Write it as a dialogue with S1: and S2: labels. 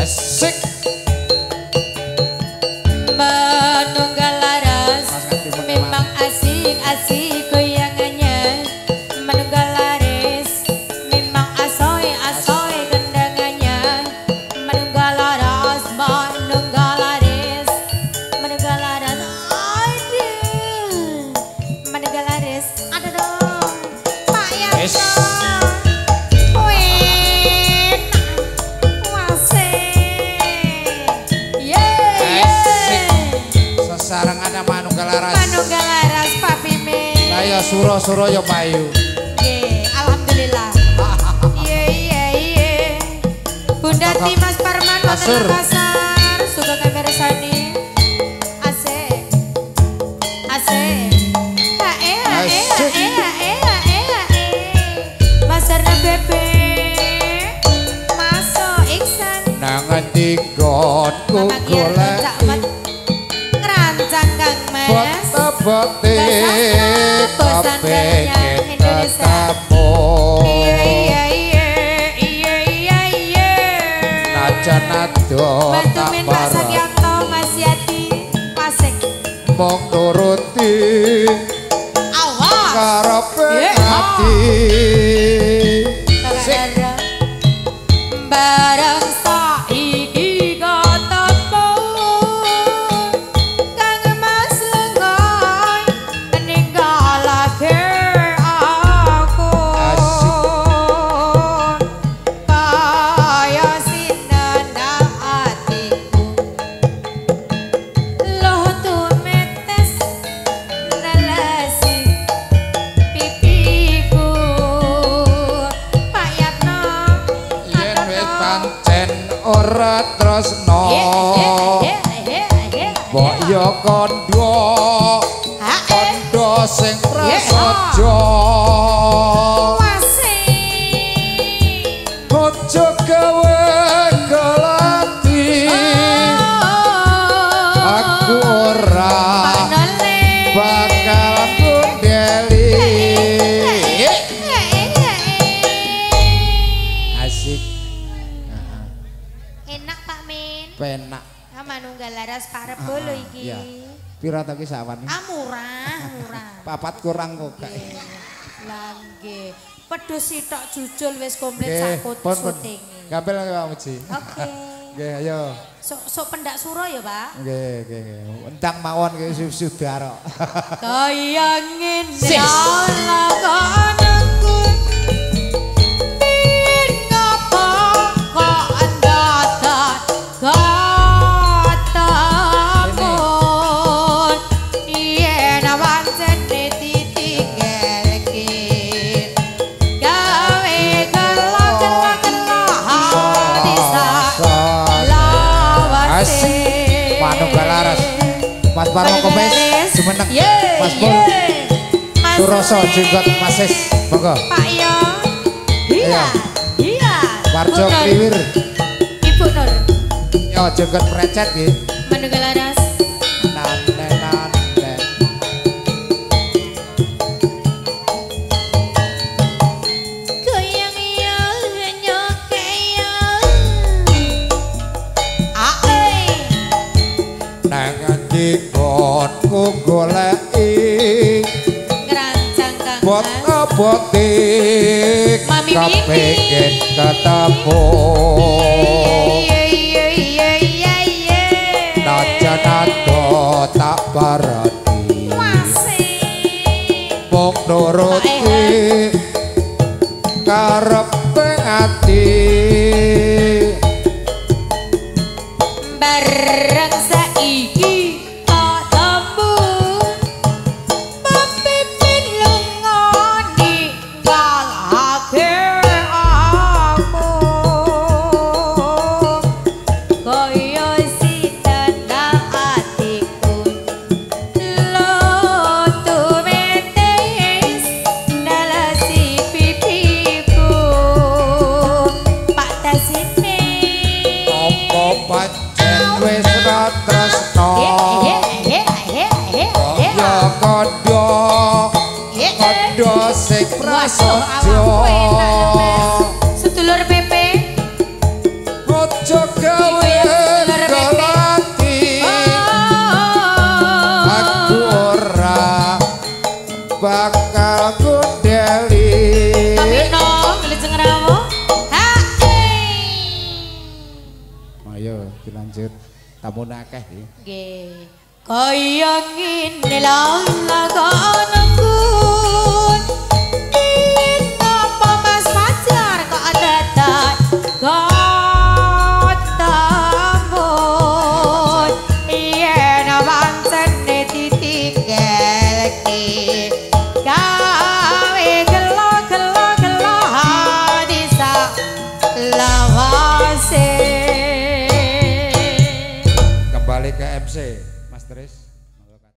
S1: Asik.
S2: Manunggal laras memang asik goyangannya. Manunggal laris memang asoy gendangannya. Manunggal laras manunggal laris manunggal laras aduh. Manunggal laris ada dong Pak Yanto.
S1: Sarang ada manunggal laras.
S2: Manunggal laras Pak Pimin.
S1: Ayo suro-suro yo payu.
S2: Nggih, alhamdulillah. Iya. Bunda Mas Parman wonten pasar. Sugeng mirsani. Asik. Masarna bebek. Masuk Iksan.
S1: Nang endi nggonku golek bote kepengen ketemu.
S2: Iya.
S1: Najan ado
S2: Mas Tumin Pak Sakyanto, Mas Yati, Pasek.
S1: mung nuruti
S2: Awas.
S1: karepe ati.
S2: Bareng saiki ketemu Kang Mas Lengoy ninggalake aku kaya sinandang atiku loh tumetes nelesi pipiku Pak Yatno
S1: Yen wis pancen ora tresno mbok yo kandha sing prasaja ojo gawe gelati aku ora bakal kundeli. Asik.
S2: Enak Pak Min.
S1: Penak.
S2: Manunggal laras parep bolo iki.
S1: Iya. Pira ta ki sawan?
S2: Murah.
S1: Papat kurang kok gak.
S2: Lah nggih. Pedhus sitok jujul wis komplit sakut syuting.
S1: Gapel Pak Muji.
S2: Oke.
S1: Nggih, ayo.
S2: Sok pendak suro ya, Pak?
S1: Nggih. Entang mawon ki sudara.
S2: Kaya ngene lakonku. Ngapa kok ndadak katamu. Yen pancen ditinggalke. Gawe gelak-gelak
S1: Asik. Manunggal laras. Mas Parmo Kopes jumeneng. Mas Pul. Suroso jenggot Masis. Monggo.
S2: Pak yo. Iya.
S1: Warjo Kliwir.
S2: Ibu Nur.
S1: Yo jenggot precet nggih.
S2: Manunggal laras.
S1: Nane.
S2: Goyang yo nyoke yo. Ae.
S1: Nang endi nggonku goleki
S2: Ngerancang Kang
S1: bot-bote
S2: Mami Mimi.
S1: kepengen ketemu.
S2: Iya.
S1: Najan ado tak parani mung nuruti karepe ati.
S2: Bareng saiki ketemu pemimpin lunga ninggalake aku kaya sinandang atiku lotu metes nelesi pipiku Pak Tasine
S1: Apa pancen wis ra tresno ya kandha sing prasaja
S2: sedulur PP
S1: ojo gawe tamu akeh iki.
S2: Nggih. Kaya ngene lalagonangku apa Mas Fajar kok dadak ketembun yen pancen ditinggalke gawe gelo-gelo hati sak lawase
S1: kembali ke MC